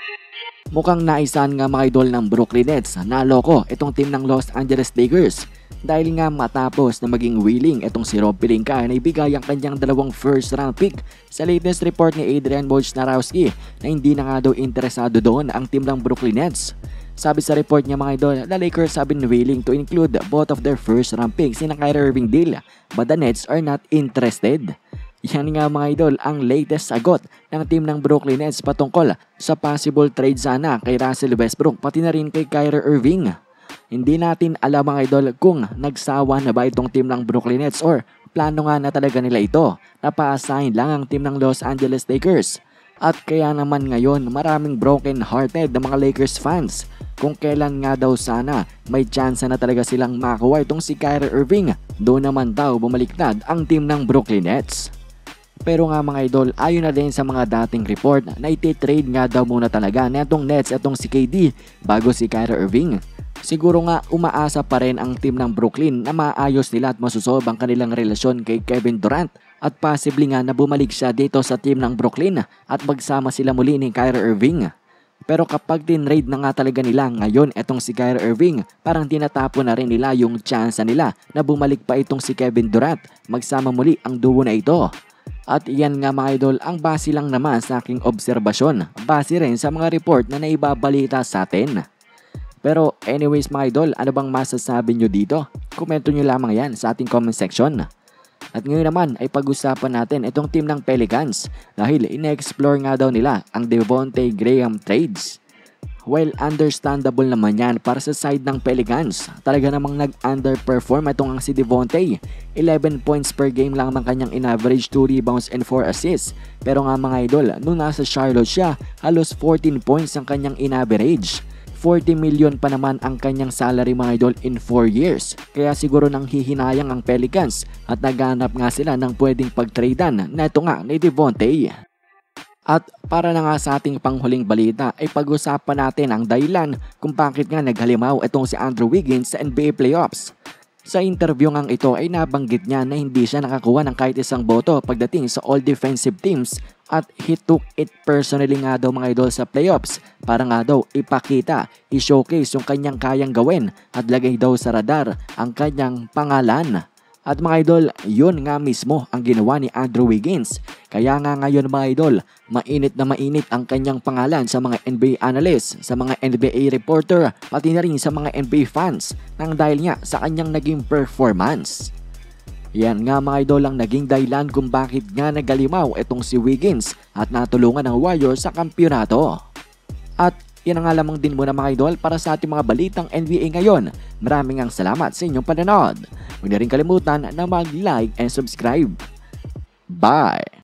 Mukhang naisahan nga mga idol ng Brooklyn Nets na loko itong team ng Los Angeles Lakers dahil nga matapos na maging willing itong si Rob Pelinka na ibigay ang kanyang 2 first round pick sa latest report ni Adrian Wojnarowski na hindi na nga daw interesado doon ang team ng Brooklyn Nets. Sabi sa report niya mga idol, the Lakers have been willing to include both of their first round picks in a Kyrie Irving deal but the Nets are not interested. Yan nga mga idol ang latest sagot ng team ng Brooklyn Nets patungkol sa possible trade sana kay Russell Westbrook pati na rin kay Kyrie Irving. Hindi natin alam mga idol kung nagsawa na ba itong team ng Brooklyn Nets or plano nga na talaga nila ito. Napa-assign lang ang team ng Los Angeles Lakers. At kaya naman ngayon maraming broken hearted na mga Lakers fans kung kailan nga daw sana may chance na talaga silang makuha itong si Kyrie Irving. Doon naman daw bumaliktad ang team ng Brooklyn Nets. Pero nga mga idol, ayon na din sa mga dating report na iti-trade nga daw muna talaga netong Nets atong si KD bago si Kyrie Irving. Siguro nga umaasa pa rin ang team ng Brooklyn na maayos nila at masusolve ang kanilang relasyon kay Kevin Durant at possibly nga na bumalik siya dito sa team ng Brooklyn at magsama sila muli ni Kyrie Irving. Pero kapag tinrade na nga talaga nila ngayon etong si Kyrie Irving, parang tinatapon na rin nila yung chance nila na bumalik pa itong si Kevin Durant, magsama muli ang duo na ito. At iyan nga mga idol ang base lang naman sa aking obserbasyon, base rin sa mga report na naibabalita sa atin. Pero anyways mga idol, ano bang masasabi nyo dito? Komento nyo lamang yan sa ating comment section. At ngayon naman ay pag-usapan natin itong team ng Pelicans dahil ine-explore nga daw nila ang Devonte Graham trades. Well, understandable naman yan para sa side ng Pelicans. Talaga namang nag-underperform itong ang si Devonte. 11 points per game lang ang kanyang in-average, 2 rebounds and 4 assists. Pero nga mga idol, nung nasa Charlotte siya, halos 14 points ang kanyang in-average. 40 million pa naman ang kanyang salary mga idol in 4 years. Kaya siguro nang hihinayang ang Pelicans at naghanap nga sila ng pwedeng pag-tradean na ito nga ni Devonte. At para na nga sa ating panghuling balita ay pag-usapan natin ang dahilan kung bakit nga naghalimaw itong si Andrew Wiggins sa NBA playoffs. Sa interview ngang ito ay nabanggit niya na hindi siya nakakuha ng kahit isang boto pagdating sa all defensive teams at he took it personally nga daw mga idol sa playoffs para nga daw ipakita, i-showcase yung kanyang kayang gawin at lagay daw sa radar ang kanyang pangalan. At mga idol, yun nga mismo ang ginawa ni Andrew Wiggins. Kaya nga ngayon mga idol, mainit na mainit ang kanyang pangalan sa mga NBA analysts, sa mga NBA reporter, pati na rin sa mga NBA fans nang dahil nga sa kanyang naging performance. Yan nga mga idol ang naging dahilan kung bakit nga nagalimaw itong si Wiggins at natulungan ng Warriors sa kampyonato. At yan nga lamang din muna mga idol para sa ating mga balitang NBA ngayon. Maraming salamat sa inyong panonood. Huwag na rin kalimutan na mag-like and subscribe. Bye!